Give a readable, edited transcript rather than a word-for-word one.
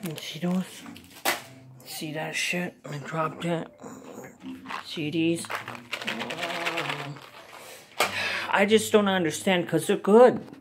And see those? See that shit? I dropped it. See these? I just don't understand because they're good.